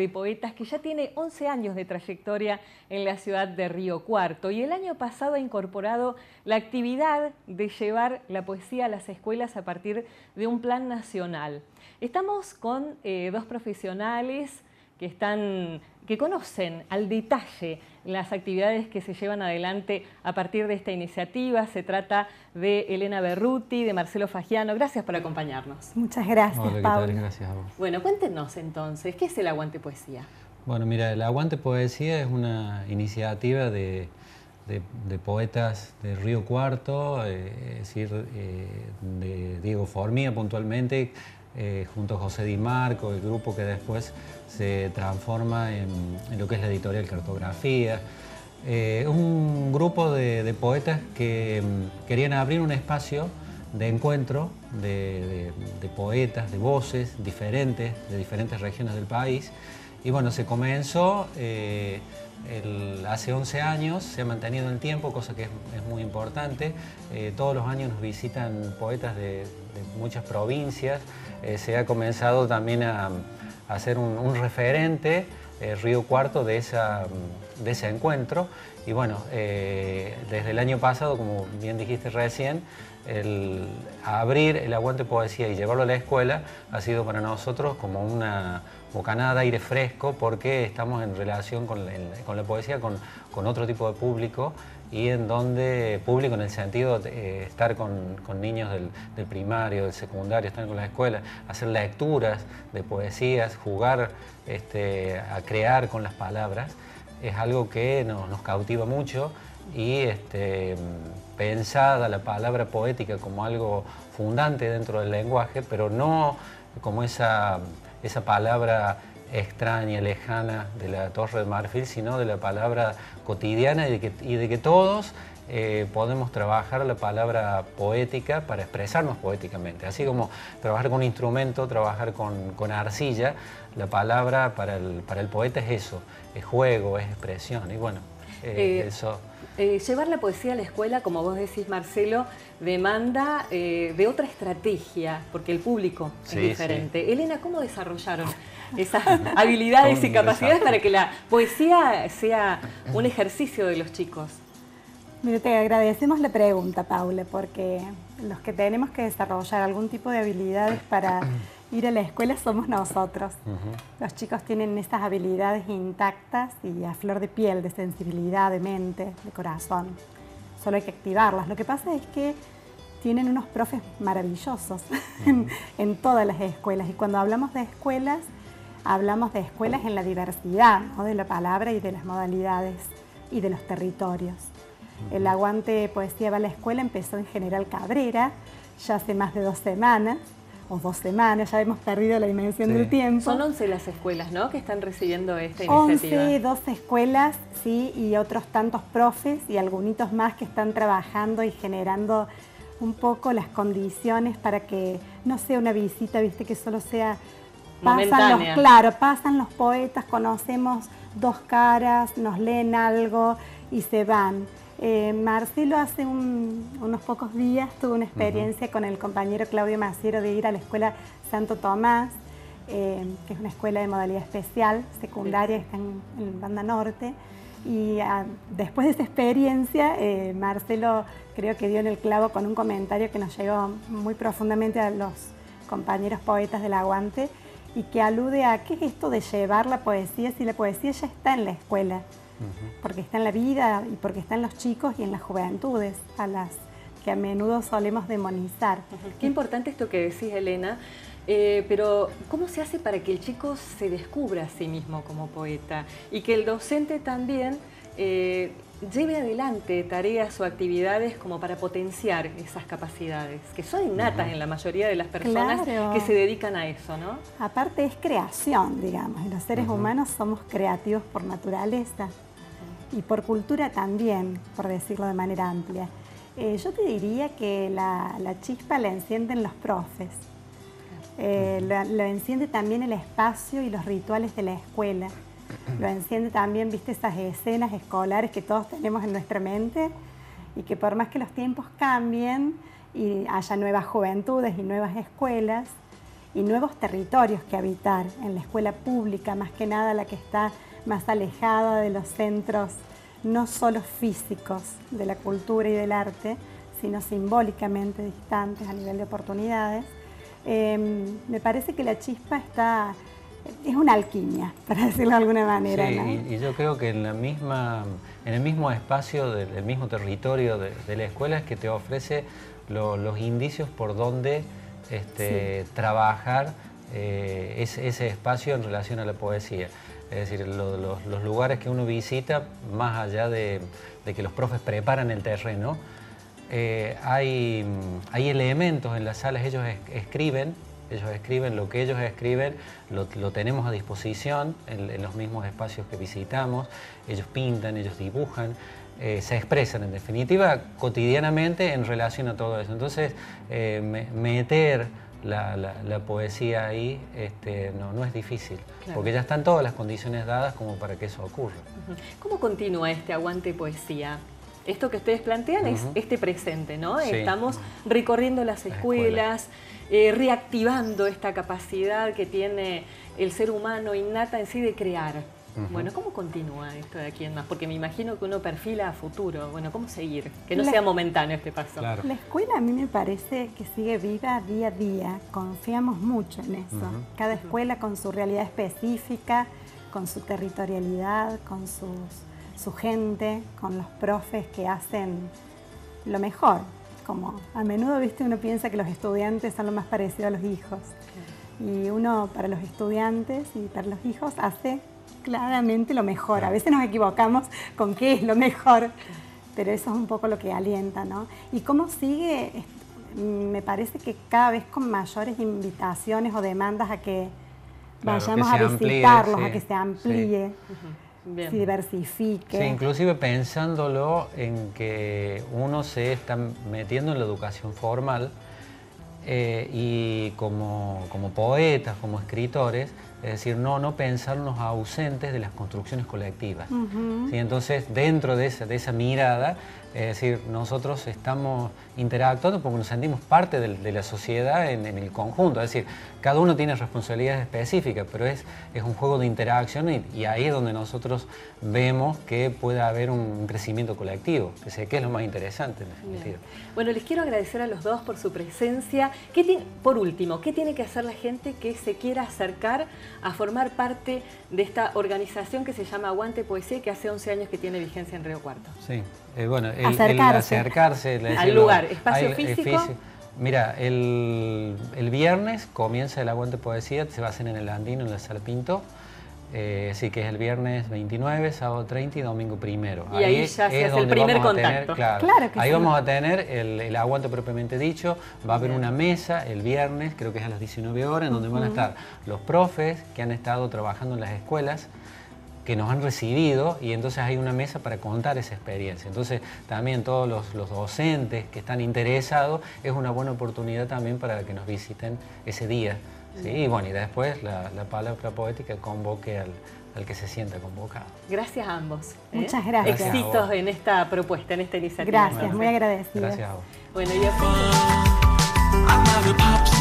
de Poetas que ya tiene 11 años de trayectoria en la ciudad de Río Cuarto y el año pasado ha incorporado la actividad de llevar la poesía a las escuelas a partir de un plan nacional. Estamos con dos profesionales que conocen al detalle las actividades que se llevan adelante a partir de esta iniciativa. Se trata de Elena Berruti, de Marcelo Fagiano. Gracias por acompañarnos. Muchas gracias, Hola, ¿qué Paula. tal? Gracias a vos. Bueno, cuéntenos entonces, ¿qué es el Aguante Poesía? Bueno, mira, el Aguante Poesía es una iniciativa de poetas de Río Cuarto, es decir, de Diego Formía puntualmente, junto a José Di Marco, el grupo que después se transforma en lo que es la editorial Cartografía. Un grupo de poetas que querían abrir un espacio de encuentro de poetas, de voces diferentes, de diferentes regiones del país. Y bueno, se comenzó hace 11 años, se ha mantenido en el tiempo, cosa que es muy importante. Todos los años nos visitan poetas de muchas provincias. Se ha comenzado también a hacer un referente, Río Cuarto, de ese encuentro. Y bueno, desde el año pasado, como bien dijiste recién, el abrir el Aguante Poesía y llevarlo a la escuela ha sido para nosotros como una bocanada de aire fresco, porque estamos en relación con la poesía con otro tipo de público, y en donde público en el sentido de estar con niños del primario, del secundario, estar con las escuelas, hacer lecturas de poesías, jugar a crear con las palabras, es algo que nos cautiva mucho. Y pensada la palabra poética como algo fundante dentro del lenguaje, pero no como esa palabra extraña, lejana de la Torre de Marfil, sino de la palabra cotidiana y de que todos podemos trabajar la palabra poética para expresarnos poéticamente. Así como trabajar con un instrumento, trabajar con arcilla, la palabra para el poeta es eso, es juego, es expresión. Y bueno, eso... Llevar la poesía a la escuela, como vos decís, Marcelo, demanda de otra estrategia, porque el público es diferente. Sí. Elena, ¿cómo desarrollaron esas habilidades y capacidades para que la poesía sea un ejercicio de los chicos? Mira, te agradecemos la pregunta, Paula, porque los que tenemos que desarrollar algún tipo de habilidades para ir a la escuela somos nosotros. Los chicos tienen esas habilidades intactas y a flor de piel, de sensibilidad, de mente, de corazón. Solo hay que activarlas. Lo que pasa es que tienen unos profes maravillosos en todas las escuelas. Y cuando hablamos de escuelas en la diversidad, ¿no?, de la palabra y de las modalidades y de los territorios. El Aguante Poesía va a la escuela empezó en General Cabrera, ya hace más de 2 semanas. O 2 semanas, ya hemos perdido la dimensión del tiempo. Son 11 las escuelas, ¿no?, que están recibiendo esta iniciativa. 11, 12 escuelas, sí, y otros tantos profes y algunos más que están trabajando y generando un poco las condiciones para que no sea una visita, viste, que solo sea... Pasan los poetas, conocemos 2 caras, nos leen algo y se van. Marcelo hace unos pocos días tuvo una experiencia con el compañero Claudio Maciero de ir a la escuela Santo Tomás, que es una escuela de modalidad especial, secundaria, está en Banda Norte. Y después de esa experiencia, Marcelo creo que dio en el clavo con un comentario que nos llegó muy profundamente a los compañeros poetas del Aguante y que alude a qué es esto de llevar la poesía si la poesía ya está en la escuela. Porque está en la vida y porque está en los chicos y en las juventudes, a las que a menudo solemos demonizar. Qué importante esto que decís, Elena, pero ¿cómo se hace para que el chico se descubra a sí mismo como poeta y que el docente también lleve adelante tareas o actividades como para potenciar esas capacidades, que son innatas en la mayoría de las personas que se dedican a eso, ¿no? Aparte es creación, digamos, y los seres humanos somos creativos por naturaleza. Y por cultura también, por decirlo de manera amplia. Yo te diría que la chispa la encienden los profes. Lo enciende también el espacio y los rituales de la escuela. Lo enciende también, viste, esas escenas escolares que todos tenemos en nuestra mente y que por más que los tiempos cambien y haya nuevas juventudes y nuevas escuelas, y nuevos territorios que habitar en la escuela pública, más que nada la que está más alejada de los centros, no solo físicos de la cultura y del arte, sino simbólicamente distantes a nivel de oportunidades. Me parece que la chispa es una alquimia, para decirlo de alguna manera. Sí, ¿no? y yo creo que en el mismo espacio, del mismo territorio de la escuela es que te ofrece los indicios por donde trabajar ese espacio en relación a la poesía. Es decir, los lugares que uno visita, más allá de que los profes preparan el terreno, hay elementos en las salas, ellos escriben lo que ellos escriben, lo tenemos a disposición en los mismos espacios que visitamos, ellos pintan, ellos dibujan, se expresan en definitiva cotidianamente en relación a todo eso. Entonces, meter la poesía ahí no es difícil, claro, porque ya están todas las condiciones dadas como para que eso ocurra. ¿Cómo continúa este Aguante Poesía? Esto que ustedes plantean es este presente, ¿no? Sí. Estamos recorriendo las escuelas, reactivando esta capacidad que tiene el ser humano innata en sí de crear. Bueno, ¿cómo continúa esto de aquí en más? Porque me imagino que uno perfila a futuro. Bueno, ¿cómo seguir? Que no sea momentáneo este paso. Claro. La escuela a mí me parece que sigue viva día a día. Confiamos mucho en eso. Cada escuela con su realidad específica, con su territorialidad, con su gente, con los profes que hacen lo mejor. Como a menudo, viste, uno piensa que los estudiantes son lo más parecido a los hijos. Y uno para los estudiantes y para los hijos hace claramente lo mejor. A veces nos equivocamos con qué es lo mejor, pero eso es un poco lo que alienta, ¿no? Y cómo sigue, me parece que cada vez con mayores invitaciones o demandas a que vayamos a visitarlos, a que se amplíe, se diversifique. Sí, inclusive pensándolo en que uno se está metiendo en la educación formal y como poetas, como escritores, es decir, no pensarnos ausentes de las construcciones colectivas. ¿Sí? Entonces, dentro de esa mirada, es decir, nosotros estamos interactuando porque nos sentimos parte de la sociedad en el conjunto. Es decir, cada uno tiene responsabilidades específicas, pero es un juego de interacción y ahí es donde nosotros vemos que puede haber un crecimiento colectivo, que es lo más interesante en definitiva. Bueno, les quiero agradecer a los dos por su presencia. Por último, ¿qué tiene que hacer la gente que se quiera acercar a formar parte de esta organización que se llama Aguante Poesía, que hace 11 años que tiene vigencia en Río Cuarto? Sí, bueno, acercarse al lugar, espacio físico. Mira, el viernes comienza el Aguante Poesía, se va a hacer en el Andino, en la Sala Pinto. Así que es el viernes 29, sábado 30 y domingo 1. Y ahí ya se hace el primer contacto. Claro que ahí vamos a tener el aguante propiamente dicho. Va a haber una mesa el viernes, creo que es a las 19 horas, en donde van a estar los profes que han estado trabajando en las escuelas, que nos han recibido, y entonces hay una mesa para contar esa experiencia. Entonces también todos los docentes que están interesados, es una buena oportunidad también para que nos visiten ese día. ¿Sí? Y bueno, y después la palabra poética convoque al que se sienta convocado. Gracias a ambos. Muchas gracias. Éxitos en esta propuesta, en esta iniciativa. Gracias, muy agradecida. Gracias a vos. Bueno, y así...